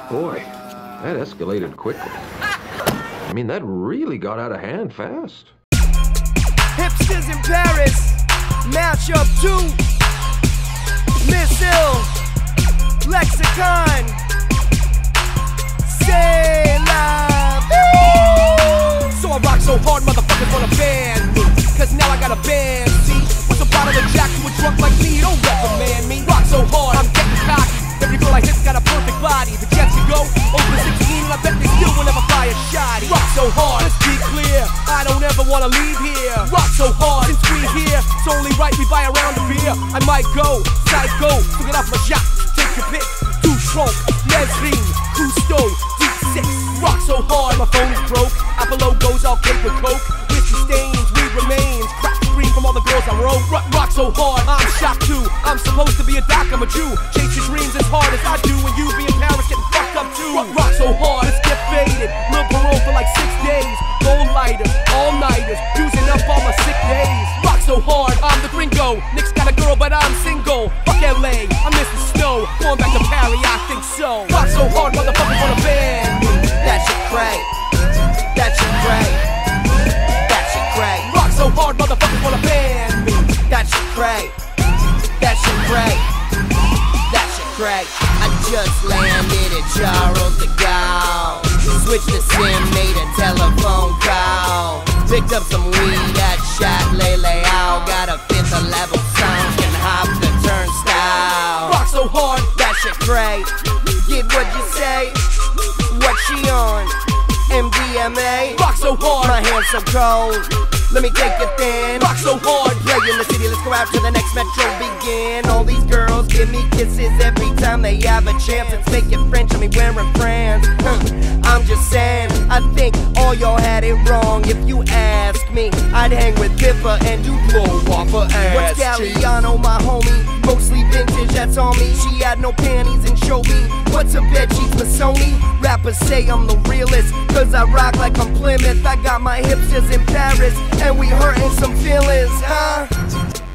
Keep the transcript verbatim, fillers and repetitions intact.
Boy, that escalated quickly. I mean, that really got out of hand fast. Hipsters in Paris, MASHUP two, Missill, Lexicon, c'est la vie. So I rock so hard, motherfuckers wanna ban me, cause now I got a band, see? What's a bottle of Jacques to a drunk like me? Don't reprimand me. Rock so hard, I'm getting cocky. Every girl I hit's got a perfect body. The Jets can go over sixteen, and I bet they still will never fly a Schotty. Rock so hard, let's be clear, I don't ever wanna leave here. Rock so hard, since we here, it's only right we buy a round of beer. I might go, psycho, to get off my Jacques. Take your pick, Dutronc, Mesrine, Cousteau, deep six. Rock so hard, my phone's broke. Apple logos all cake with coke. Whiskey stains, weed remains. Crack scream from all the girls I wrote. Rock, rock so hard, I'm shocked too. I'm supposed to be a doc, I'm a Jew. Chase your dreams as hard as I do, and you be in Paris getting fucked up too. Rock, rock so hard, let's get faded. Little parole for like six days. Gold lighters, all-nighters, using up all my sick days. Rock so hard, I'm the gringo. Nick's got a girl, but I'm single. Fuck L A, I miss the snow. Going back to Paris, I think so. Rock so hard, motherfuckers wanna ban me. That shit cray, that shit cray, that shit cray. Rock so hard, motherfuckers wanna ban me. That shit cray, that shit cray, that shit cray. I just landed at Charles de Gaulle. Switched to SIM, made a telephone call. Picked up some weed at Shot Lele Ow. Got a fifth level sound, can hop the turnstile. Rock so hard, that shit cray. Get what you say, what she on, M D M A. Rock so hard, my hands so cold, let me take it thin. Rock so hard, play in the city, let's go out to the next metro begin. All these girls give me kisses every time they have a chance. It's making French, I mean wearing France. I'm just saying, I think all y'all had it wrong. If you ask me, I'd hang with Pippa and do blow off her ass. What's Galliano, my homie? Mostly vintage, that's on me. She had no panties and showed me what's a bed sheets for Sony. Rappers say I'm the realest, cause I rock like I'm Plymouth. I got my hipsters in Paris, and we hurting some feelings, huh?